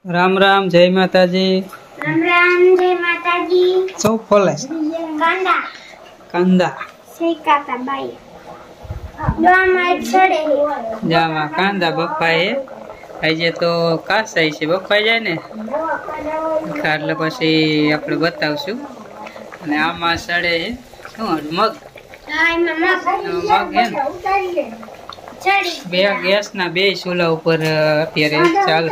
राम राम जय माताजी। राम राम जय माताजी। શું ફોલે? કાંદા કાંદા શેકાતા બાઈ ડોમાં છડે જામાં કાંદા બફાય આજે તો કાસાઈ છે બફાઈ જાય ને એટલે પછી આપણે બતાવશું અને આમાં સડે શું મગ હા એમાં મગ હે ઉતારી છડી બે ગેસના બે ચૂલા ઉપર અત્યારે ચાલે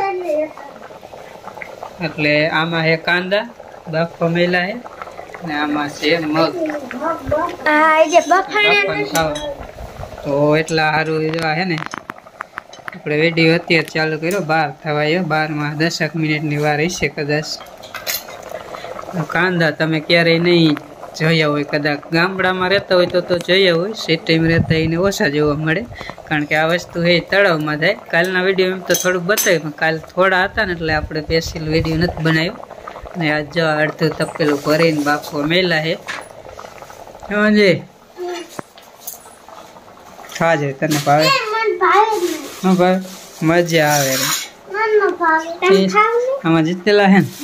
એટલે આમાં હે કાંદા બાફવા મેલા હે ને આમાં છે મગ આ જે બફાણા ખાવા તો એટલા સારું એવા હે ને આપણે વિડીયો અત્યારે ચાલુ કર્યો 12 થવાયો 12 માં 10 મિનિટની વાર હશે કદાચ કાંદા તમે ક્યારેય નહીં જોયા હોય કદાચ ગામડામાં રહેતા હોય તો જોયા હોય સિટીમાં રહેતા એને ઓછા જોવા મળે કારણ કે આ વસ્તુ એ તળાવમાં થાય કાલના વિડીયો એમ તો થોડુંક બતાવ્યું પણ કાલ થોડા હતા ને એટલે આપણે સ્પેશિયલ વિડીયો નથી બનાવ્યો અને આજ જો અડધું તપેલું ભરીને બાફવા મેલા છે સમજે ખાજે તને ભાવે હા ભાઈ મજા આવે રે આમાં જીતેલા હે ને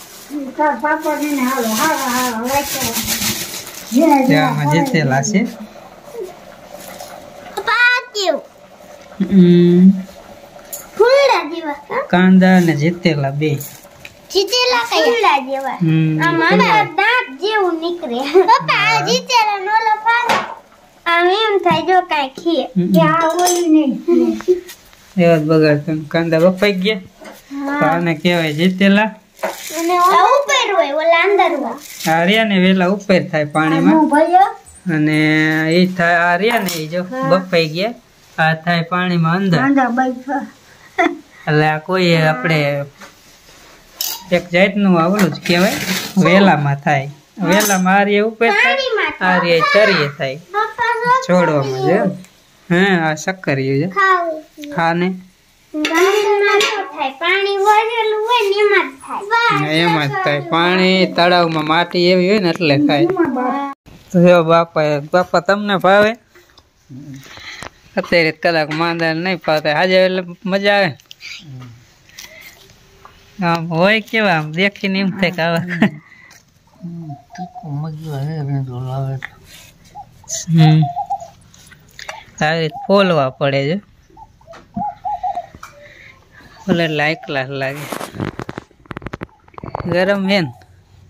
આમાં જીતેલા છે કાંદા ને જીતેલા બે જીતેલા કયા જેવા આમાં દાંત જેવું નીકળે પપ્પા આ જીતેલા નોલો પાડો આમ એમ થાય જો કાઈ ખીએ કે આ ઓલું નહીં એવા બગાડ તમે કાંદા બફાઈ ગયા આને કહેવાય જીતેલા અને ઉપર હોય ઓલા અંદર હોય આ રહ્યા ને વેલા ઉપર થાય પાણીમાં અને એ થાય આ રહ્યા ને જો બફાઈ ગયા આ થાય પાણીમાં અંદર એટલે આ કોઈ આપણે એક જાતનું આવડું જ કહેવાય વેલામાં થાય વેલામાં આર્ય ઉપર થાય આર્ય તરીએ થાય છોડવામાં છે હા આ શક્કરિયું છે ખાને એમાં જ થાય પાણી તળાવમાં માટી એવી હોય ને એટલે થાય તો જો બાપા તમને ભાવે અત્યારે કદાચ માંદા નહીં ભાવતા આજે એટલે મજા આવે આમ હોય કેવા આમ દેખીને એમ થાય કે આવી ફોલવા પડે છે ભલે લાઈક લાગે ગરમ હે ને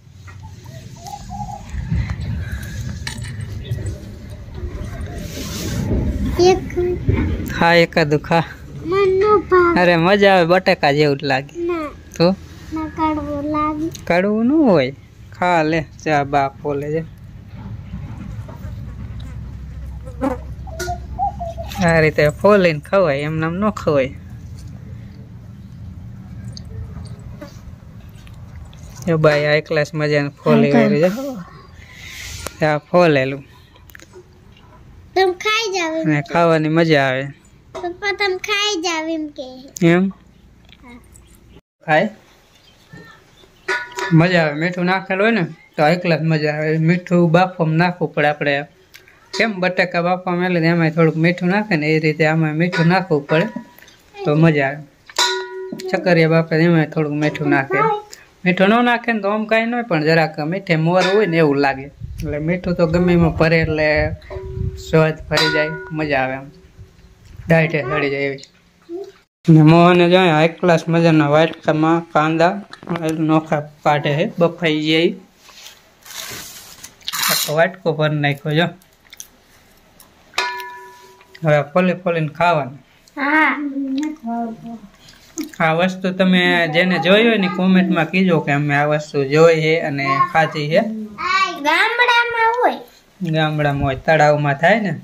હા એકાદું ખા અરે મજા આવે બટાકા જેવું લાગે તો કડવું ન હોય ખા લે ચા બા ફોલે છે આ રીતે ફોલીને ખવાય એમ નામ ન ખવાય ભાઈ આ ક્લાસ મજાને ફોલી વાળી છે આ ફોલેલું तुम खाई जावे અને ખાવાની મજા આવે पप्पा तुम खाई जावे એમ ખાય મજા આવે મીઠું નાખેલું હોય ને તો એકલા જ મજા આવે મીઠું બાફવામાં નાખવું પડે આપણે કેમ બટાકા બાફવામાં એટલે એમાં થોડુંક મીઠું નાખે ને એ રીતે આમાં મીઠું નાખવું પડે તો મજા આવે ચકરિયા બાફે એમાં થોડુંક મીઠું નાખે મીઠું ન નાખે ને તો આમ કાંઈ ન હોય પણ જરાક મીઠે મોર હોય ને એવું લાગે એટલે મીઠું તો ગમે એમાં ભરે એટલે સ્વાદ ફરી જાય મજા આવે આમ ડાયટે ચડી જાય એવી ને મોહને જાય એક ગ્લાસ મજાના વાટકામાં કાંદા નોખા કાઢે છે બફાઈ જાય આખો વાટકો ભર નાખ્યો જો હવે ફોલીને ખાવાનું આ વસ્તુ તમે જેને જોઈ હોય ને કોમેન્ટમાં કીજો કે અમે આ વસ્તુ જોઈ છે અને ખાધી છે ગામડામાં હોય તળાવમાં થાય ને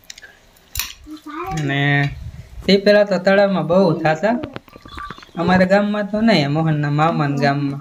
અને તે પેલા તો તળાવમાં બહુ થતા અમારા ગામમાં તો નહીં મોહનના મામાના ગામમાં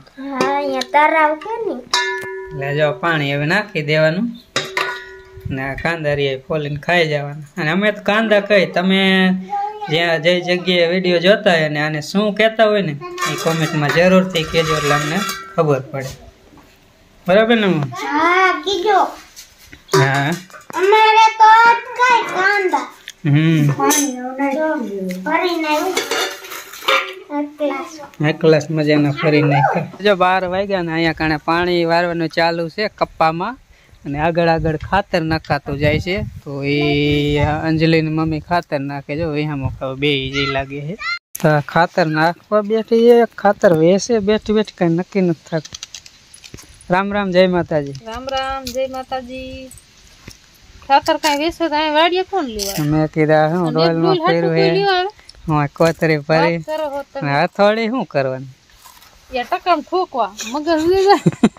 એટલે જો પાણી હવે નાખી દેવાનું ને કાંદા રે ફોલીને ખાઈ જવાના અને અમે તો કાંદા કઈ તમે જ્યાં જે જગ્યાએ વિડીયો જોતા હોય ને આને શું કહેતા હોય ને એ કોમેન્ટમાં જરૂરથી કહેજો એટલે અમને ખબર પડે બરાબર ને હા કીજો હા અમારે તો કઈ કાંદા પાણી ભરી નાખ્યું એકલાસ મજાના ફરી નાખ્યા જો 12 વાગ્યા ને અહીંયા કાણે પાણી વારવાનું ચાલુ છે કપ્પામાં અને આગળ આગળ ખાતર નાખાતું જાય છે તો એ અંજલિની મમ્મી ખાતર નાખે જો અહીંયા બે જે લાગે છે ખાતર નાખવા બેઠી છે ખાતર વેસે બેઠી બેઠી કઈ નક્કી નથી થતું રામ રામ જય માતાજી રામ રામ જય માતાજી ખાતર કઈ વેસે તો અહીં વાડીએ કોણ લેવા મેં કીધા હું ડોલમાં ફેરવું હે હું કોતરી ભરી હથોડી શું કરવાનું યા ટકામ ઠોકવા મગર ઉડે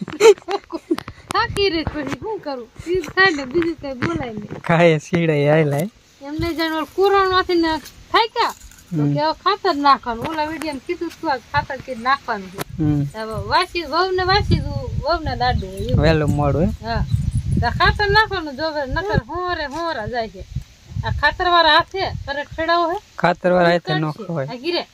થાકી રે પછી શું કરું સીધ કાઢે બીજું કઈ બોલાય નહીં કાય સીડે આયલા એમને જાણો કુરણમાંથી ને થાક્યા તો કે ખાતર નાખવાનું ઓલા વિડિયમ કીધું તું ખાતર કે નાખવાનું હવે વાસી વવને દાડે વેલું મોડું હા તો ખાતર નાખવાનું જો નકર હોરા જાય છે આ ખાતર વાળા હાથે કરે ખેડાવો હે ખાતર વાળા હાથે નો હોય આ ગીરે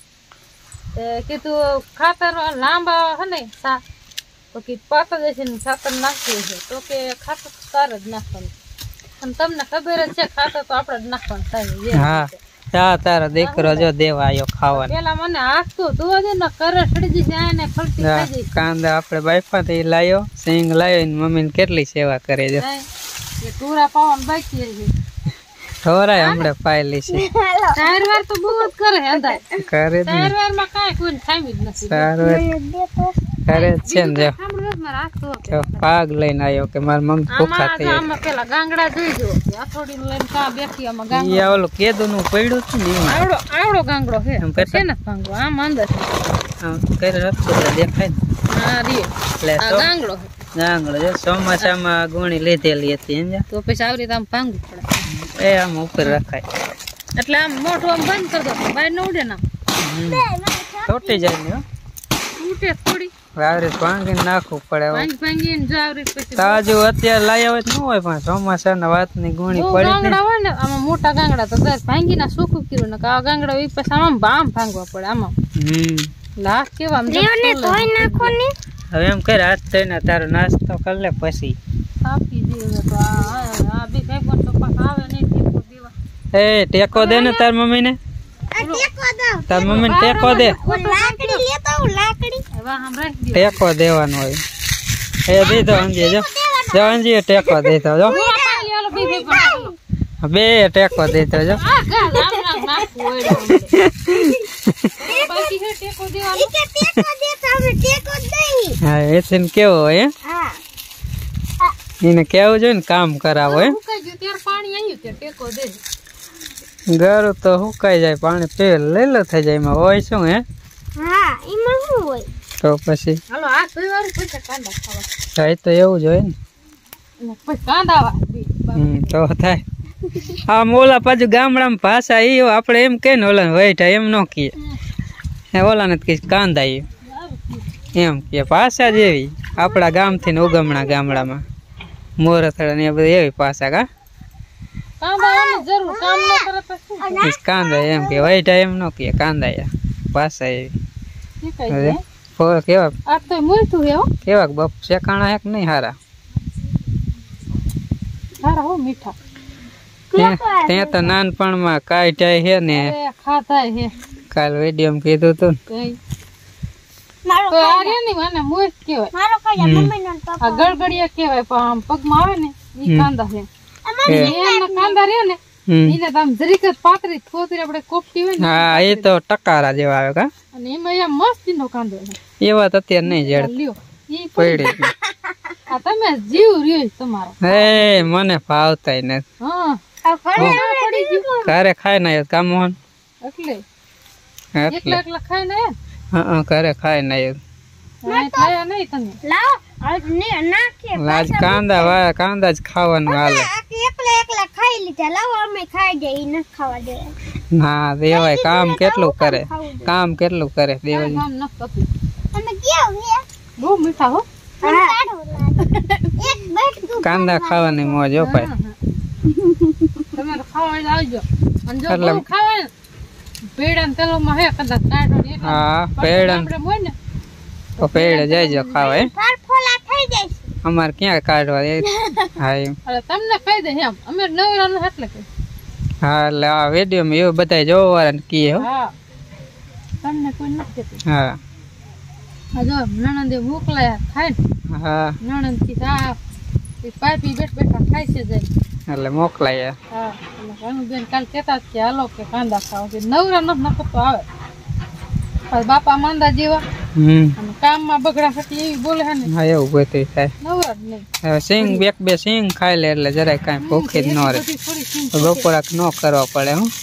કે તું ખાતર લાંબા હે ને સા તો કે પાતા જશે ને ખાતર નાખી છે તો કે ખાતર તાર જ નાખવાનું અને તમને ખબર જ છે ખાતર તો આપણે જ નાખવાનું થાય હા તા તારો દીકરો જો દેવા આયો ખાવાનું પેલા મને હાથતો તો દે ને કરે સડી જશે આને ફળતી થઈ જાય કાંદા આપણે બાઈફાથી લાયો સિંગ લાયો ને મમ્મીને કેટલી સેવા કરે છે એ ટુરા પાવન બાકી છે થોરાય હમણે પાયલી છે 4 વાર તો બહુ જ કરે અંદા કરે 4 વાર માં કાઈ કોઈ થામી જ નથી સારું કરે છે ને જો પાગ લઈને આવ્યો કે માર મમ્મી ભૂખા થઈ આમાં પેલા ગાંગડા જોઈજો અથોડી લઈને કા બેઠી આમાં ગાંગડો ઈ ઓલો કેદુ નું પડ્યું છે ને આવડો ગાંગડો છે એમ છે ને ગાંગડો આમ અંદર આમ કરે રસ્તો દેખાય ને હા રી લે આ ગાંગડો જો ચોમાસામાં ગુણી લીધેલી હતી એમ તો પછી આવી રીતે આમ ભાંગવું પડે એ આમ ઉપર રખાય એટલે આમ મોઢું આમ બંધ કરી દો બહાર ન ઉડે ના તૂટી જાય ને ઉઠે થોડી વાવરી ભાંગીને નાખવું પડે ભાંગીને જો આવી પછી તાજુ અત્યારે લાયા હોય ન હોય પણ ચોમાસાના વાતની ગુણી પડી ગાંગડા હોય ને આમાં મોટા ગાંગડા તો ભાંગીને સૂકું કર્યું ને આ ગાંગડા ઈ પછી આમ ભાંગવા પડે આમાં લાખ કેવા આમ ધોઈ નાખો ને હવે એમ કર હાથ થઈને તારો નાસ્તો કરી લે પછી આપી દીધો તો આ બી કઈ પણ તો પાક આવે નહીં ટેકો દેવા એ ટેકો દે ને તાર મમ્મી ને તાર મમ્મી ને ટેકો દે લાકડી લેતો લાકડી હવે આમ રાખી દે ટેકો દેવાનો હોય એ દીધો અંજી જો અંજી ટેકો દેતો જો બે ટેકો દેતો જો હા એથી કેવો હોય એને કેવું જોઈએ ને કામ કરાવો હે ઘર તો સુકાઈ જાય પાણી પેલ લેલો થઈ જાય એમાં હોય શું હે તો પછી થાય તો એવું જ હોય ને તો થાય આમ ઓલા પાછું ગામડામાં ભાષા એ આપણે એમ કે ને ઓલા વૈઠા એમ ન કીએ ઓલાને કઈ કાંદા એમ કે ભાષા જેવી આપણા ગામથી ને ઉગમણા ગામડામાં મોરથડા ને એ બધી એવી ભાષા કા કાંદા એમ કે વૈઠા એમ ન કીએ કાંદા ભાષા એવી કેવા બપ શેકાણા હે કે નહીં હારા મીઠા ત્યાં તો નાનપણમાં કાઢ્યા હે ને કાલ વિડીયો કીધું તું ગળગડિયા કેવાય પણ આમ પગમાં આવે ને ઈ કાંદા છે કાંદા રે ને એને આમ જરીક જ પાતળી થોડી આપણે કોપટી હોય ને હા એ તો ટકારા જેવા આવે કા અને એમાં એમ મસ્તી નો કાંદો એવા તો અત્યારે નહીં જડ લ્યો ઈ પડી આ તમે જીવ રહ્યો તમારો એ મને ભાવતાય નથી હા ઘરે ખાય ને કામ મોહન એટલે એકલા ખાય ને હા ઘરે ખાય ને ખાયા નહીં તમે લાવ આજ કાંદા જ ખાવાનું હાલે એકલા ખાઈ લીધા લાવો અમે ખાઈ જઈએ ન ખાવા દે ના દેવાય કામ કેટલું કરે દેવાય કામ ન પકી અમે કેવું હે બહુ મીઠા હો એક બેઠ કાંદા ખાવાની મોજ હો ભાઈ તમે ખાવા આવજો અને જો બહુ ખાવા પેડા ને તેલોમાં હે કદાચ કાઢો ને હા પેડા આપણે મોય ને તો પેડે જઈજો ખાવા હે ફોલા થઈ જાય અમાર ક્યાં કાઢવા હા એમ અરે તમને કહી દે એમ અમે નવરાનું એટલે કે હા એટલે આ વિડીયો માં એવું બતાય જોવા વાળા ને કીએ હો હા તમને કોઈ નથી કહેતું. હા આ જો નણંદે મોકલાયા ખાય ને. હા નણંદ થી આ પાપી બેઠા ખાઈ છે જાય એટલે મોકલાયા. હા એટલે ભાનુબેન કાલ કહેતા કે હાલો કે કાંદા ખાવ કે નવરા નખતો આવે પણ બાપા માંદા જેવા અને કામમાં બગડા ફટી એવી બોલે હે ને. હા એવું બધું થાય. નવરા જ નહીં. હવે સિંગ બે સિંગ ખાઈ લે એટલે જરાય કાંઈ ભૂખી જ ન રહે. બપોરાક ન કરવા પડે. હું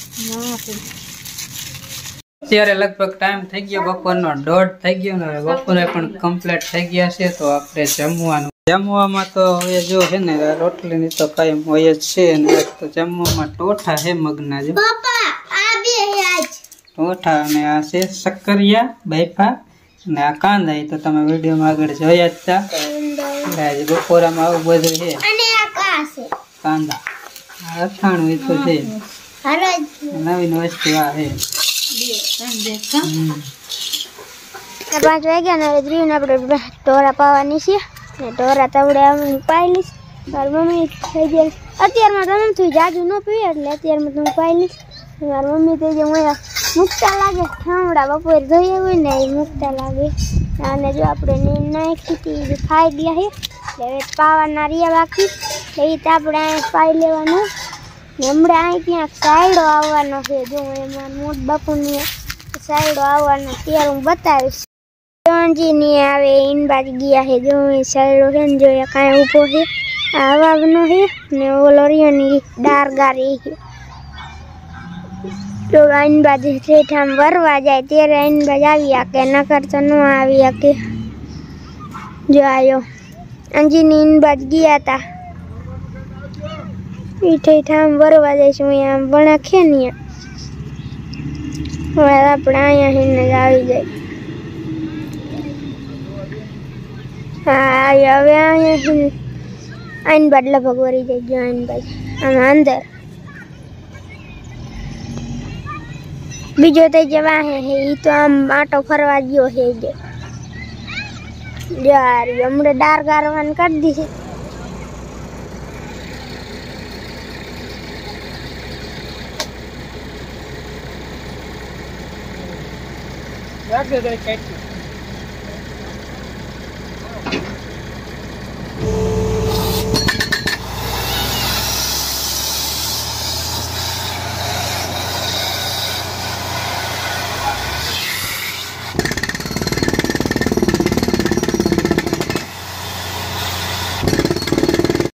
અત્યારે લગભગ ટાઈમ થઈ ગયો બપોરનો 1:30 થઈ ગયો ને. બપોરે પણ કમ્પ્લીટ થઈ ગયા છે. તો આપણે જમવામાં તો હવે જો છે ને રોટલીની તો કાયમ હોય જ છે. અને તો જમવામાં ટોઠા છે મગના. જો ટોઠા અને આ છે શક્કરિયા બાયફા અને આ કાંદા. એ તો તમે વિડીયોમાં આગળ જોયા જ હતા. આજે બપોરામાં આવું બધું છે. કાંદા અથાણું એ તો છે. નવીન વસ્તુ આ છે. 5 વાગ્યા ને દ્રીને આપણે ઢોરા પાવાની છે. ઢોરા તવડે અમે પાઈ લઈશ. મારી મમ્મી થઈ જાય અત્યારમાં તો નથી જાજુ ન પીવે એટલે અત્યારમાં તો હું પાઈ લઈશ. મારી મમ્મી થઈ જાય મૂકતા લાગે ઠામડા બપોરે જોઈએ હોય ને એ મૂકતા લાગે. અને જો આપણે નીંદ નાખી હતી ખાઈ ગયા છે એટલે હવે પાવાના રહ્યા બાકી એ તો આપણે પાઈ લેવાનું. હમણાં અહીં ક્યાંક સાયડો આવવાનો છે. જો એમાં મોટ બાપુની સાયડો આવવાનો ત્યારે હું બતાવીશ. ની આવે ઈનબાજ ગયા છે. જો સાયડો છે ને જો કાંઈ ઊભો છે આવવાનો છે ને ઓલો રીયોની ડારગારી છે. જો ઈનબાજ ઠેઠામ વરવા જાય ત્યારે ઈનબાજ આવી શકે નકર તો ન આવી શકે. જો આયો અંજીની ઈનબાજ ગયા હતા ઠેઠામ વરવા જઈશું. અહીંયા વણા ખે ને હવે આપણે અહીંયા હિને જ આવી જાય. હા હવે અહીંયા આઈન બાદ લગભગ વરી જાય. જો આઈન બાદ આમાં અંદર બીજો તો જે વાહે છે એ તો આમ આટો ફરવા ગયો છે. યાર હમણાં ડાર ગારવાન કરી દીધી. રાખજો તો